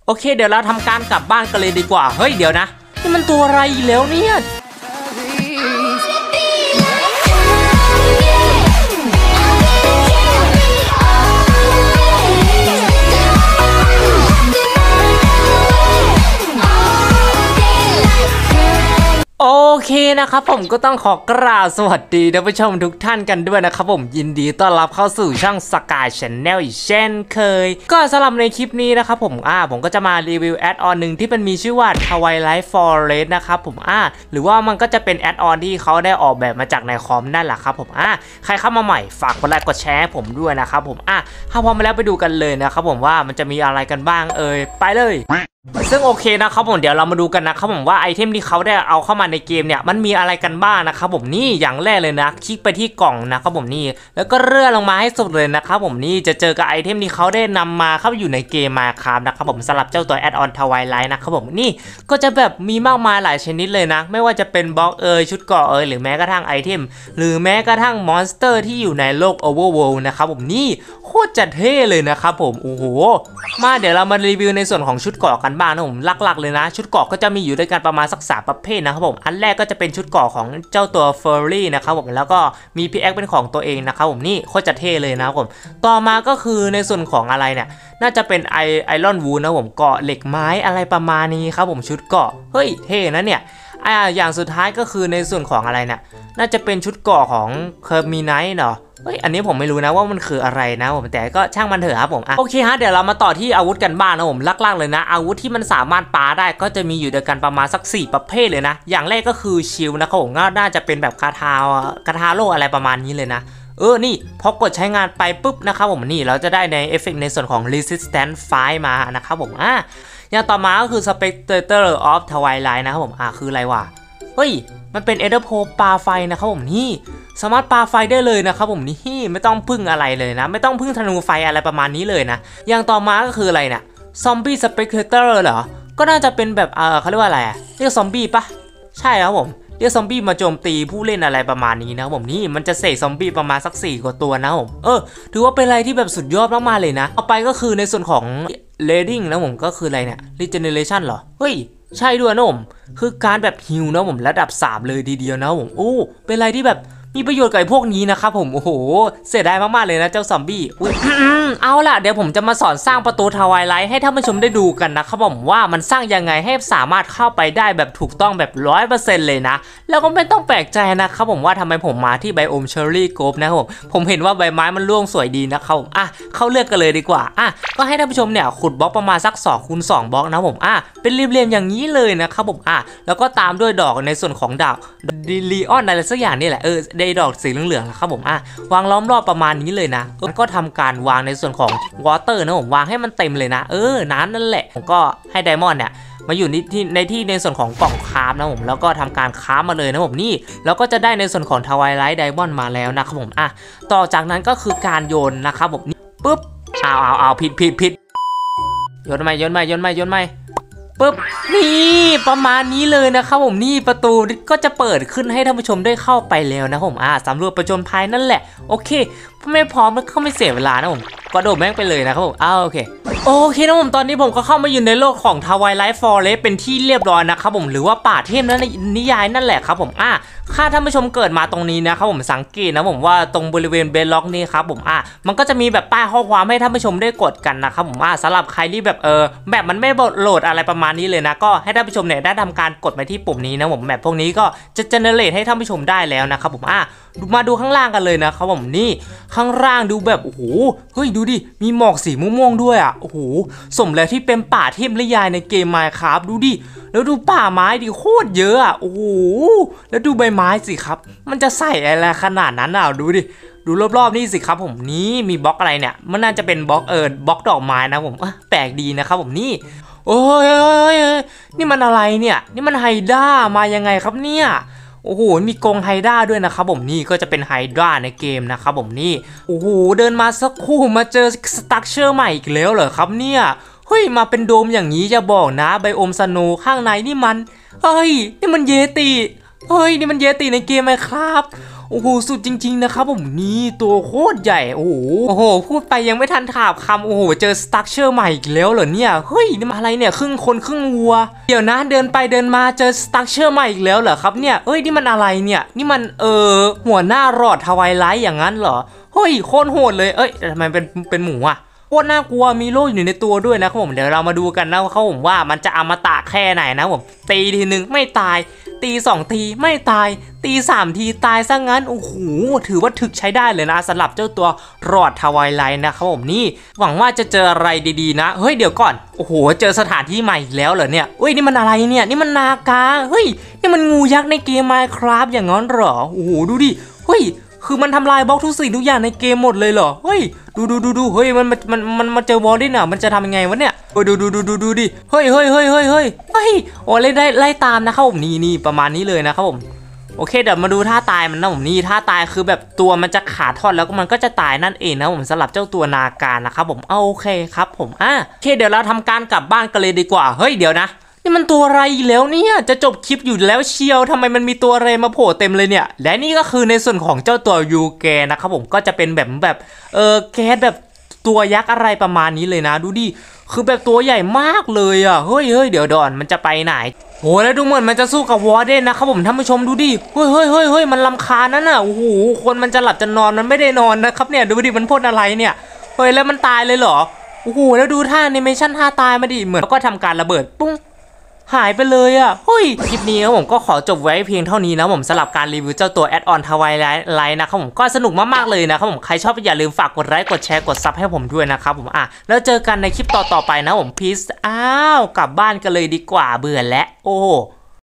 โอเคเดี๋ยวเราทำการกลับบ้านกันเลยดีกว่าเฮ้ยเดี๋ยวนะนี่มันตัวอะไรแล้วเนี่ยโอเคนะครับผมก็ต้องขอกราบสวัสดีท่านผู้ชมทุกท่านกันด้วยนะครับผมยินดีต้อนรับเข้าสู่ช่อง Sky Channel อีกเช่นเคยก็สำหรับในคลิปนี้นะครับผมก็จะมารีวิวแอดออนหนึ่งที่มันมีชื่อว่า Twilight Forest นะครับผมหรือว่ามันก็จะเป็นแอดออนที่เขาได้ออกแบบมาจากในคอมนั่นแหละครับผมใครเข้ามาใหม่ฝากกดไลค์กดแชร์ผมด้วยนะครับผมถ้าพร้อมมาแล้วไปดูกันเลยนะครับผมว่ามันจะมีอะไรกันบ้างไปเลยซึ่งโอเคนะครับผมเดี๋ยวเรามาดูกันนะครับผมว่าไอเทมที่เขาได้เอาเข้ามาในเกมเนี่ยมันมีอะไรกันบ้างนะครับผมนี่อย่างแรกเลยนะคลิกไปที่กล่องนะครับผมนี่แล้วก็เลื่อนลงมาให้สุดเลยนะครับผมนี่จะเจอกับไอเทมที่เขาได้นำมาเข้าอยู่ในเกมMinecraftนะครับผมสำหรับเจ้าตัวแอดออนทวายไลท์นะครับผมนี่ก็จะแบบมีมากมายหลายชนิดเลยนะไม่ว่าจะเป็นบล็อกชุดเกราะหรือแม้กระทั่งไอเทมหรือแม้กระทั่งมอนสเตอร์ที่อยู่ในโลก Overworld นะครับผมนี่โคตรจะเท่เลยนะครับผมโอ้โหมาเดี๋ยวเรามารีวิวในส่วนของชุดเกราะกันบ้างนะผมหลักๆเลยนะชุดเกราะก็จะมีอยู่ด้วยกันประมาณสัก3ประเภทนะครับผมอันแรกก็จะเป็นชุดเกราะของเจ้าตัวเฟอร์รี่นะครับผมแล้วก็มีพิกแอคเป็นของตัวเองนะครับผมนี่โคตรจะเท่เลยนะครับผมต่อมาก็คือในส่วนของอะไรเนี่ยน่าจะเป็นไอรอนวูดนะผมเกราะเหล็กไม้อะไรประมาณนี้ครับผมชุดเกราะเฮ้ยเท่นะเนี่ยอย่างสุดท้ายก็คือในส่วนของอะไรเนี่ยน่าจะเป็นชุดเกราะของเคอร์มีไนท์เนาะเฮ้ยอันนี้ผมไม่รู้นะว่ามันคืออะไรนะผมแต่ก็ช่างมันเถอะครับผมโอเคฮะเดี๋ยวเรามาต่อที่อาวุธกันบ้างนะผมลักๆเลยนะอาวุธที่มันสามารถปาได้ก็จะมีอยู่ด้วยกันประมาณสัก4ประเภทเลยนะอย่างแรกก็คือชิลนะครับผมก็น่าจะเป็นแบบคาทาโร่อะไรประมาณนี้เลยนะนี่พอกดใช้งานไปปุ๊บนะครับผมนี่เราจะได้ในเอฟเฟกต์ในส่วนของ resistance 5 มานะครับผมอย่างต่อมาก็คือ Spectator of Twilight นะครับผมคืออะไรวะเฮ้ยมันเป็นเอเดอร์โพปาไฟนะครับผมนี่สามารถปาไฟได้เลยนะครับผมนี่ไม่ต้องพึ่งอะไรเลยนะไม่ต้องพึ่งธนูไฟอะไรประมาณนี้เลยนะอย่างต่อมาก็คืออะไรเนี่ยซอมบี้สเปกเตอร์เหรอก็น่าจะเป็นแบบเขาเรียกว่าอะไรเรียกซอมบี้ปะใช่ครับผมเรียกซอมบี้มาโจมตีผู้เล่นอะไรประมาณนี้นะผมนี่มันจะเสกซอมบี้ประมาณสัก4 กว่าตัวนะผมถือว่าเป็นอะไรที่แบบสุดยอดมากๆเลยนะต่อไปก็คือในส่วนของเลดิ้งนะผมก็คืออะไรเนี่ย regeneration เหรอเฮ้ยใช่ด้วยนะผมคือการแบบฮิลนะผมระดับ3เลยทีเดียวนะผมเป็นอะไรที่แบบมีประโยชน์กับพวกนี้นะครับผมโอ้โหเสียดายมากๆเลยนะเจ้าซอมบี้เอาล่ะเดี๋ยวผมจะมาสอนสร้างประตูทวายไลท์ให้ท่านผู้ชมได้ดูกันนะครับผมว่ามันสร้างยังไงให้สามารถเข้าไปได้แบบถูกต้องแบบ 100% เลยนะแล้วก็ไม่ต้องแปลกใจนะครับผมว่าทำไมผมมาที่ไบโอมเชอร์รี่โกฟนะครับผมเห็นว่าใบไม้มันร่วงสวยดีนะครับผมเข้าเลือกกันเลยดีกว่าก็ให้ท่านผู้ชมเนี่ยขุดบล็อกประมาณสัก2 คูณ 2 บล็อกนะผมเป็นเรียมๆอย่างนี้เลยนะครับผมแล้วก็ตามด้วยดอกในส่วนของดาวลีออนอะไรสักอย่างนี่แหละได้ดอกสีเหลืองๆนะครับผมวางล้อมรอบประมาณนี้เลยนะก็ทำการวางในส่วนของวอเตอร์นะผมวางให้มันเต็มเลยนะน้ำนั่นแหละผมก็ให้ไดมอนด์เนี่ยมาอยู่ในส่วนของกล่องคราฟนะผมแล้วก็ทำการคราฟมาเลยนะผมนี่แล้วก็จะได้ในส่วนของทวายไลท์ไดมอนด์มาแล้วนะครับผมต่อจากนั้นก็คือการโยนนะครับผมนี่ปุ๊บเอาผิดโยนไม่ปุ๊บนี่ประมาณนี้เลยนะครับผมนี่ประตูก็จะเปิดขึ้นให้ท่านผู้ชมได้เข้าไปแล้วนะผมสำรวจประจนภัยนั่นแหละโอเคไม่พร้อมแล้วเข้าไม่เสียเวลานะผมก็โดดแม่งไปเลยนะครับผมโอเคนะผมตอนนี้ผมก็เข้ามาอยู่ในโลกของ Twilight Forest เป็นที่เรียบร้อยนะครับผมหรือว่าป่าเทพนั้นในนิยายนั่นแหละครับผมถ้าท่านผู้ชมเกิดมาตรงนี้นะครับผมสังเกตนะผมว่าตรงบริเวณเบดล็อกนี่ครับผมมันก็จะมีแบบป้ายข้อความให้ท่านผู้ชมได้กดกันนะครับผมสำหรับใครที่แบบแบบมันไม่โหลดอะไรประมาณนี้เลยนะก็ให้ท่านผู้ชมเนี่ยได้ทำการกดไปที่ปุ่มนี้นะผมแบบพวกนี้ก็จะเจเนเรตให้ท่านผู้ชมได้แล้วนะครับผมมาดูข้างล่างกันเลยนะครับผมนี่ข้างล่างดูแบบโอ้โหเฮ้ยดูดิมีหมอกสีม่วงๆด้วยโอ้โหสมแล้วที่เป็นป่าเทพนิยายในเกม Minecraft ดูดิแล้วดูป่าไม้ดิโคตรเยอะโอ้โหแล้วดูใบไม้สิครับมันจะใส่อะไรขนาดนั้นดูดิดูรอบๆนี่สิครับผมนี่มีบล็อกอะไรเนี่ยมันน่าจะเป็นบล็อกบล็อกดอกไม้นะผมแปลกดีนะครับผมนี่โอ้ยนี่มันอะไรเนี่ยนี่มันไฮด้ามายังไงครับเนี่ยโอ้โหมีกรงไฮด้าด้วยนะครับผมนี่ก็จะเป็นไฮด้าในเกมนะครับผมนี่โอ้โหเดินมาสักครู่มาเจอสตรัคเจอร์ใหม่อีกแล้วเหรอครับเนี่ยเฮ้ยมาเป็นโดมอย่างนี้จะบอกนะไบโอมสโนว์ข้างในนี่มันนี่มันเยตินี่มันเยติในเกมไหมครับโอ้โหสุดจริงๆนะครับผมนี่ตัวโคตรใหญ่โอ้โหพูดไปยังไม่ทันขาดคำโอ้โหเจอสตั๊กเชอร์ใหม่อีกแล้วเหรอเนี่ยเฮ้ยนี่มาอะไรเนี่ยครึ่งคนครึ่งวัวเดี๋ยวนะเดินไปเดินมาเจอสตั๊กเชอร์ใหม่อีกแล้วเหรอครับเนี่ยเอ้ยนี่มันอะไรเนี่ยนี่มันหัวหน้ารอดทวายไลท์อย่างนั้นเหรอเฮ้ยโคตรโหดเลยเอ้ยทำไมเป็นหมูอ่ะโคตรน่ากลัวมีโล่อยู่ในตัวด้วยนะครับผมเดี๋ยวเรามาดูกันนะครับผมว่ามันจะอมตะแค่ไหนนะผมตีทีนึงไม่ตายตี2ทีไม่ตายตี3ทีตายซะงั้นโอ้โหถือว่าถึกใช้ได้เลยนะสำหรับเจ้าตัวรอดทวายไลท์นะครับผมนี่หวังว่าจะเจออะไรดีๆนะเฮ้ยเดี๋ยวก่อนโอ้โหเจอสถานที่ใหม่อีกแล้วเหรอเนี่ยเฮ้ยนี่มันอะไรเนี่ยนี่มันนากาเฮ้ยนี่มันงูยักษ์ในเกม Minecraft อย่างนั้นเหรอโอ้โหดูดิเฮ้ยคือมันทำลายบล็อกทุกสิ่งทุกอย่างในเกมหมดเลยเหรอเฮ้ยดูเฮ้ยมันมาเจอวอลเลนอ่ะมันจะทำยังไงวะเนี่ยเฮ้ยดูดิเฮ้ยโอ้ไล่ตามนะครับผมนี่ประมาณนี้เลยนะครับผมโอเคเดี๋ยวมาดูท่าตายมันนะผมนี่ท่าตายคือแบบตัวมันจะขาดท่อนแล้วก็มันก็จะตายนั่นเองนะผมสำหรับเจ้าตัวนาการนะครับผมโอเคครับผมโอเคเดี๋ยวเราทำการกลับบ้านกันเลยดีกว่าเฮ้ยเดี๋ยวนะนี่มันตัวอะไรแล้วเนี่ยจะจบคลิปอยู่แล้วเชียวทำไมมันมีตัวอะไรมาโผล่เต็มเลยเนี่ยและนี่ก็คือในส่วนของเจ้าตัวยูแกนะครับผมก็จะเป็นแบบแก๊สแบบตัวยักษ์อะไรประมาณนี้เลยนะดูดิคือแบบตัวใหญ่มากเลยอ่ะเฮ้ยเดี๋ยวดอนมันจะไปไหนโอ้แล้วดูเหมือนมันจะสู้กับวอร์เดนนะครับผมท่านผู้ชมดูดิเฮ้ยมันรำคาญนั่นน่ะโอ้โหคนมันจะหลับจะนอนมันไม่ได้นอนนะครับเนี่ยดูดิมันพ่นอะไรเนี่ยเฮ้ยแล้วมันตายเลยเหรอโอ้โหแล้วดูท่าแอนิเมชั่นท่าตายมาดิเหมือนก็ทำการระเบิดปุ้งหายไปเลยอ่ะเฮ้ยคลิปนี้ผมก็ขอจบไว้เพียงเท่านี้นะผมสำหรับการรีวิวเจ้าตัวแอดออนทวายไลท์นะครับผมก็สนุกมากๆเลยนะครับผมใครชอบอย่าลืมฝากกดไลค์กดแชร์กดซับให้ผมด้วยนะครับผมแล้วเจอกันในคลิปต่อๆไปนะผมพีซกลับบ้านกันเลยดีกว่าเบื่อแล้วโอ้